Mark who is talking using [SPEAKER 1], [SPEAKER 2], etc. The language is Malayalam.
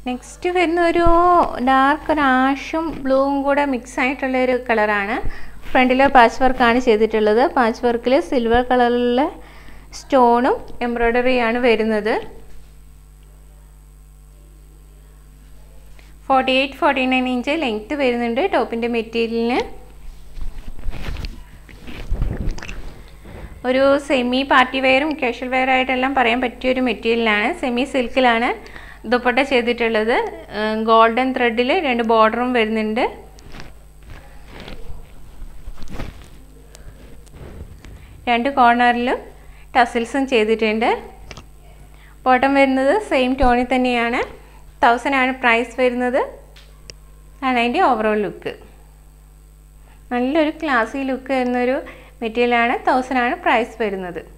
[SPEAKER 1] നെക്സ്റ്റ് വരുന്ന ഒരു ഡാർക്ക് ഒരു ആഷും ബ്ലൂവും കൂടെ മിക്സ് ആയിട്ടുള്ളൊരു കളറാണ്. ഫ്രണ്ടിൽ പാച്ച് വർക്കാണ് ചെയ്തിട്ടുള്ളത്. പാച്ച് വർക്കിൽ സിൽവർ കളറിലുള്ള സ്റ്റോണും എംബ്രോയ്ഡറിയാണ് വരുന്നത്. 48-49 ഇഞ്ച് ലെങ്ത്ത് വരുന്നുണ്ട് ടോപ്പിൻ്റെ മെറ്റീരിയലിന്. ഒരു സെമി പാർട്ടി വെയറും കാഷ്വൽ വെയർ ആയിട്ടെല്ലാം പറയാൻ പറ്റിയൊരു മെറ്റീരിയലാണ്. സെമി സിൽക്കിലാണ് ദുപ്പട്ട ചെയ്തിട്ടുള്ളത്. ഗോൾഡൻ ത്രെഡിൽ 2 ബോർഡറും വരുന്നുണ്ട്. രണ്ട് കോർണറിലും ടസിൽസും ചെയ്തിട്ടുണ്ട്. ബോട്ടം വരുന്നത് സെയിം ടോണിൽ തന്നെയാണ്. 1000 ആണ് പ്രൈസ് വരുന്നത്. ആണ് അതിൻ്റെ ഓവറോൾ ലുക്ക്. നല്ലൊരു ക്ലാസി ലുക്ക് വരുന്നൊരു മെറ്റീരിയലാണ്. 1000 ആണ് പ്രൈസ് വരുന്നത്.